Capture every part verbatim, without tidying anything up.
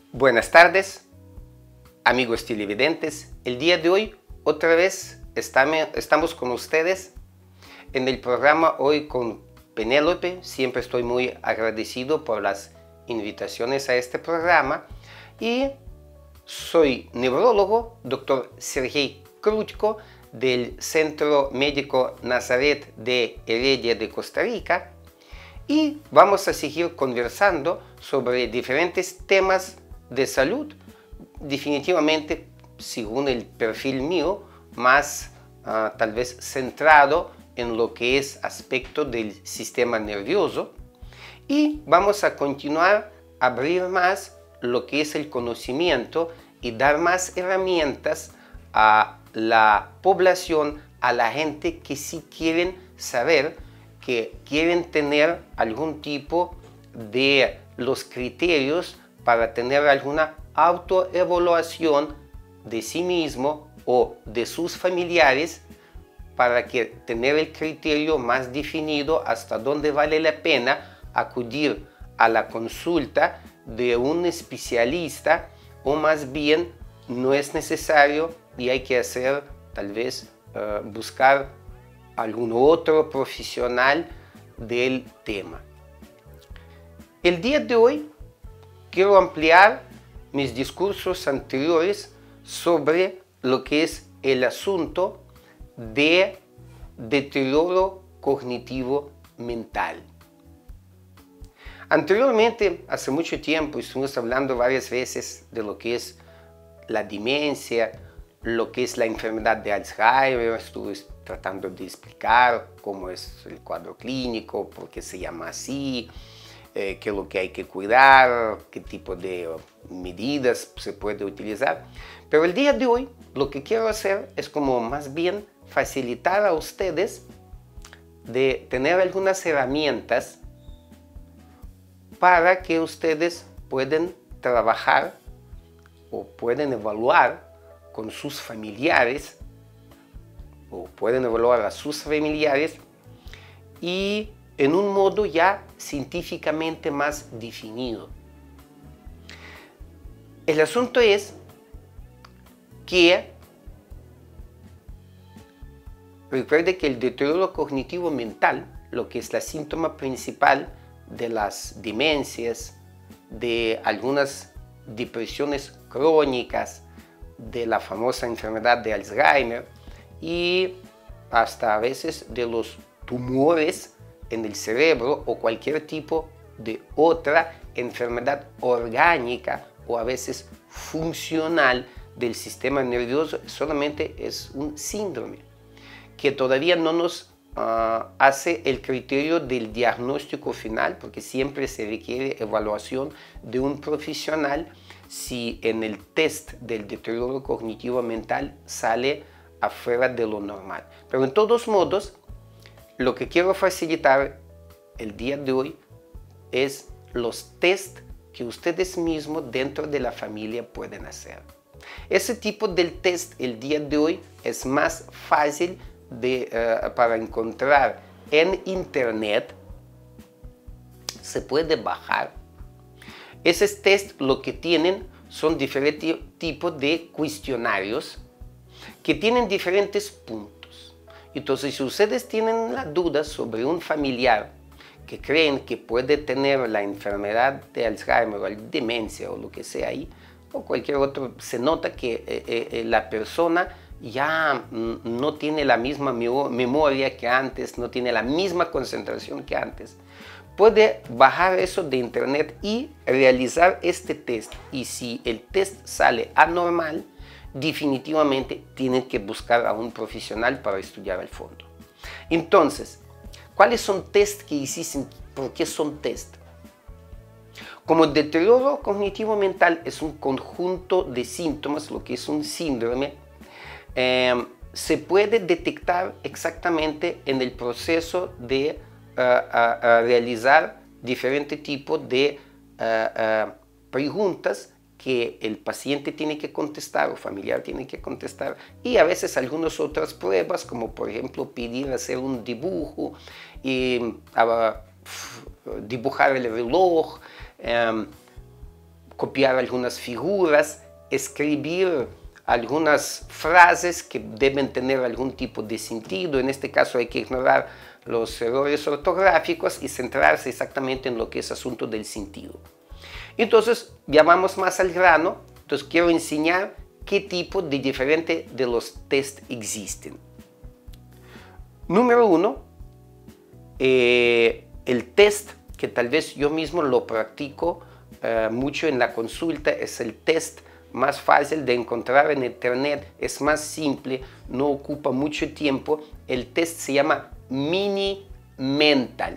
Buenas tardes, amigos televidentes. El día de hoy, otra vez, estamos con ustedes en el programa Hoy con Penélope. Siempre estoy muy agradecido por las invitaciones a este programa. Y soy neurólogo, doctor Sergey Krutko, del Centro Médico Nazaret de Heredia de Costa Rica. Y vamos a seguir conversando sobre diferentes temas de salud, definitivamente, según el perfil mío, más uh, tal vez centrado en lo que es aspecto del sistema nervioso. Y vamos a continuar a abrir más lo que es el conocimiento y dar más herramientas a la población, a la gente que sí quieren saber, que quieren tener algún tipo de los criterios para tener alguna autoevaluación de sí mismo o de sus familiares, para que tener el criterio más definido hasta dónde vale la pena acudir a la consulta de un especialista, o más bien no es necesario y hay que hacer tal vez uh, buscar algún otro profesional del tema. El día de hoy quiero ampliar mis discursos anteriores sobre lo que es el asunto de deterioro cognitivo mental. Anteriormente, hace mucho tiempo, estuvimos hablando varias veces de lo que es la demencia, lo que es la enfermedad de Alzheimer. Estuve tratando de explicar cómo es el cuadro clínico, por qué se llama así, eh, qué es lo que hay que cuidar, qué tipo de medidas se puede utilizar. Pero el día de hoy lo que quiero hacer es como más bien facilitar a ustedes de tener algunas herramientas para que ustedes puedan trabajar o pueden evaluar con sus familiares o pueden evaluar a sus familiares y en un modo ya científicamente más definido. El asunto es que recuerde que el deterioro cognitivo mental, lo que es la síntoma principal de las demencias, de algunas depresiones crónicas, de la famosa enfermedad de Alzheimer y hasta a veces de los tumores en el cerebro o cualquier tipo de otra enfermedad orgánica o a veces funcional del sistema nervioso, solamente es un síndrome que todavía no nos uh, hace el criterio del diagnóstico final, porque siempre se requiere evaluación de un profesional si en el test del deterioro cognitivo mental sale afuera de lo normal. Pero en todos modos, lo que quiero facilitar el día de hoy es los test que ustedes mismos dentro de la familia pueden hacer. Ese tipo del test el día de hoy es más fácil de, uh, para encontrar en internet. Se puede bajar. Esos test lo que tienen son diferentes tipos de cuestionarios que tienen diferentes puntos. Entonces, si ustedes tienen la duda sobre un familiar que creen que puede tener la enfermedad de Alzheimer o la demencia o lo que sea ahí, o cualquier otro, se nota que eh, eh, la persona ya no tiene la misma memoria que antes, no tiene la misma concentración que antes, puede bajar eso de internet y realizar este test. Y si el test sale anormal, definitivamente tienen que buscar a un profesional para estudiar al fondo. Entonces, ¿cuáles son test que hiciste? ¿Por qué son test? Como el deterioro cognitivo mental es un conjunto de síntomas, lo que es un síndrome, eh, se puede detectar exactamente en el proceso de uh, uh, uh, realizar diferentes tipos de uh, uh, preguntas que el paciente tiene que contestar o familiar tiene que contestar, y a veces algunas otras pruebas, como por ejemplo pedir hacer un dibujo y uh, dibujar el reloj, um, copiar algunas figuras, escribir algunas frases que deben tener algún tipo de sentido. En este caso hay que ignorar los errores ortográficos y centrarse exactamente en lo que es asunto del sentido. Entonces, ya vamos más al grano. Entonces, quiero enseñar qué tipo de diferente de los test existen. Número uno, eh, el test que tal vez yo mismo lo practico eh, mucho en la consulta, es el test más fácil de encontrar en internet, es más simple, no ocupa mucho tiempo. El test se llama Mini Mental.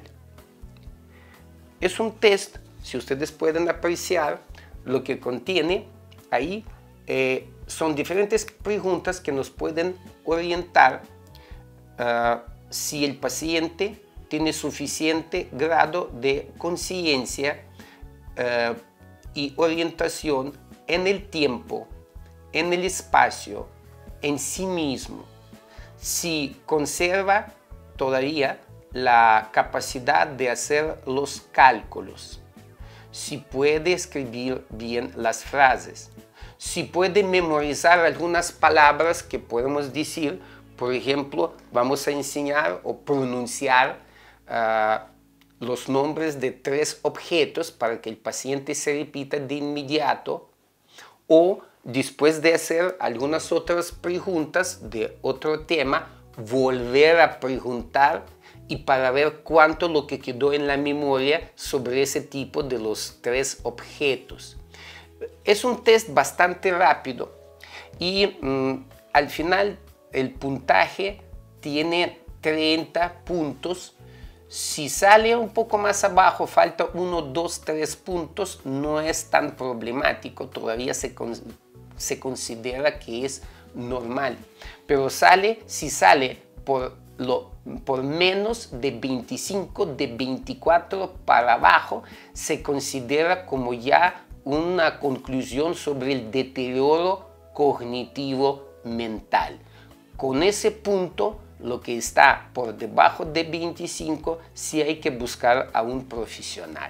Es un test, si ustedes pueden apreciar, lo que contiene ahí eh, son diferentes preguntas que nos pueden orientar uh, si el paciente tiene suficiente grado de conciencia uh, y orientación en el tiempo, en el espacio, en sí mismo, si conserva todavía la capacidad de hacer los cálculos, si puede escribir bien las frases, si puede memorizar algunas palabras que podemos decir, por ejemplo, vamos a enseñar o pronunciar uh, los nombres de tres objetos para que el paciente se repita de inmediato, o después de hacer algunas otras preguntas de otro tema, volver a preguntar y para ver cuánto lo que quedó en la memoria sobre ese tipo de los tres objetos. Es un test bastante rápido y mmm, al final el puntaje tiene treinta puntos. Si sale un poco más abajo, falta uno, dos, tres puntos, no es tan problemático, todavía se, con, se considera que es normal. Pero sale, si sale por, lo, por menos de veinticinco, de veinticuatro para abajo, se considera como ya una conclusión sobre el deterioro cognitivo mental. Con ese punto, lo que está por debajo de veinticinco, sí hay que buscar a un profesional.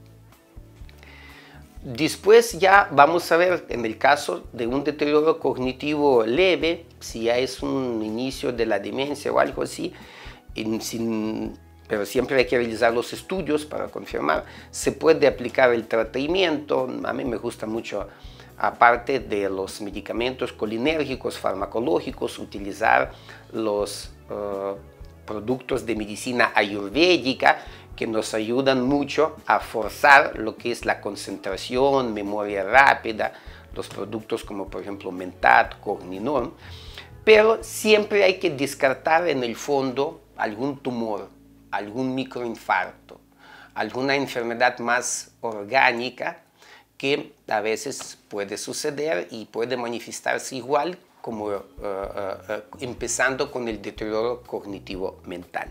Después ya vamos a ver, en el caso de un deterioro cognitivo leve, si ya es un inicio de la demencia o algo así, en, sin, pero siempre hay que realizar los estudios para confirmar, se puede aplicar el tratamiento. A mí me gusta mucho, aparte de los medicamentos colinérgicos, farmacológicos, utilizar los uh, productos de medicina ayurvédica que nos ayudan mucho a forzar lo que es la concentración, memoria rápida, los productos como por ejemplo Mentat, Cogninon, pero siempre hay que descartar en el fondo algún tumor, algún microinfarto, alguna enfermedad más orgánica que a veces puede suceder y puede manifestarse igual como uh, uh, uh, empezando con el deterioro cognitivo mental.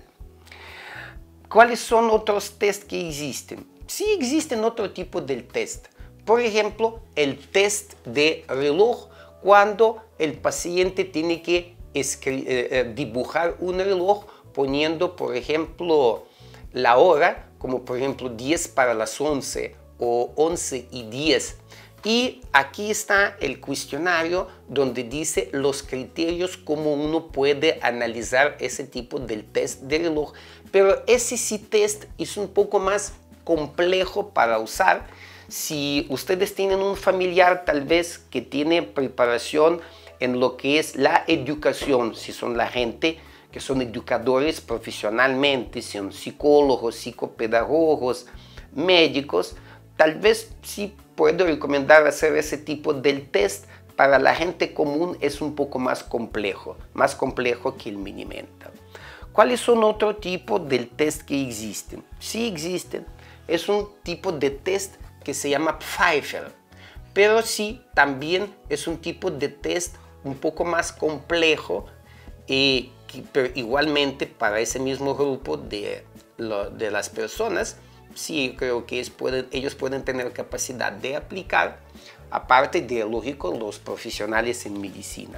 ¿Cuáles son otros test que existen? Sí existen otro tipo de test. Por ejemplo, el test de reloj, cuando el paciente tiene que eh, dibujar un reloj poniendo, por ejemplo, la hora, como por ejemplo diez para las once o once y diez. Y aquí está el cuestionario donde dice los criterios como uno puede analizar ese tipo del test de reloj. Pero ese sí test es un poco más complejo para usar. Si ustedes tienen un familiar tal vez que tiene preparación en lo que es la educación, si son la gente que son educadores profesionalmente, si son psicólogos, psicopedagogos, médicos, tal vez sí puedo recomendar hacer ese tipo del test. Para la gente común es un poco más complejo, más complejo que el Mini Mental. ¿Cuáles son otro tipo del test que existen? Sí existen. Es un tipo de test que se llama Pfeiffer, pero sí también es un tipo de test un poco más complejo y que, pero igualmente para ese mismo grupo de, lo, de las personas. Sí, creo que es, pueden, ellos pueden tener capacidad de aplicar, aparte de, lógico, los profesionales en medicina.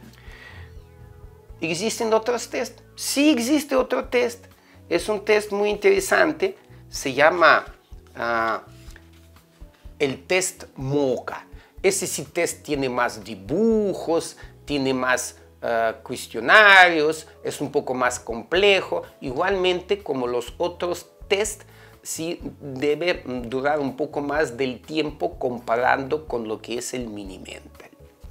¿Existen otros test? Sí existe otro test. Es un test muy interesante. Se llama uh, el test MOCA. Ese sí test tiene más dibujos, tiene más uh, cuestionarios, es un poco más complejo. Igualmente, como los otros test, sí debe durar un poco más del tiempo comparando con lo que es el Mini-Mental.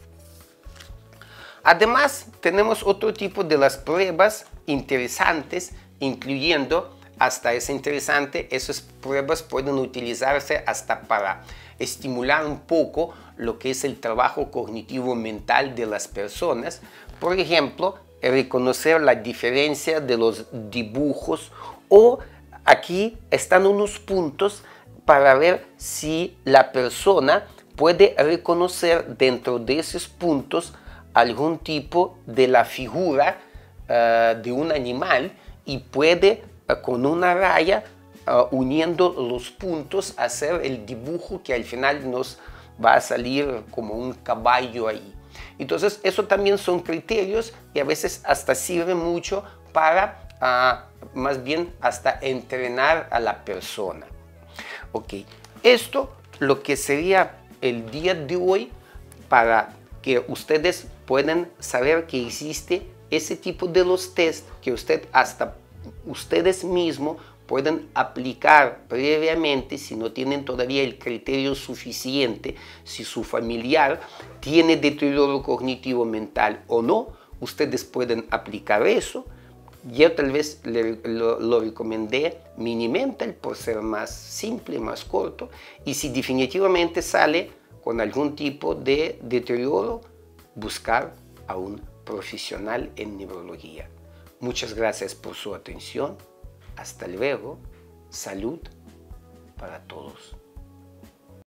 Además, tenemos otro tipo de las pruebas interesantes, incluyendo, hasta es interesante, esas pruebas pueden utilizarse hasta para estimular un poco lo que es el trabajo cognitivo mental de las personas. Por ejemplo, reconocer la diferencia de los dibujos, o aquí están unos puntos para ver si la persona puede reconocer dentro de esos puntos algún tipo de la figura uh, de un animal, y puede uh, con una raya uh, uniendo los puntos hacer el dibujo que al final nos va a salir como un caballo ahí. Entonces eso también son criterios y a veces hasta sirve mucho para uh, más bien hasta entrenar a la persona. Ok, esto lo que sería el día de hoy, para que ustedes puedan saber que existe ese tipo de los test que usted hasta ustedes mismos pueden aplicar previamente si no tienen todavía el criterio suficiente, si su familiar tiene deterioro cognitivo mental o no. Ustedes pueden aplicar eso. Yo tal vez le, lo, lo recomendé Mini-Mental por ser más simple, más corto, y si definitivamente sale con algún tipo de deterioro, buscar a un profesional en neurología. Muchas gracias por su atención. Hasta luego. Salud para todos.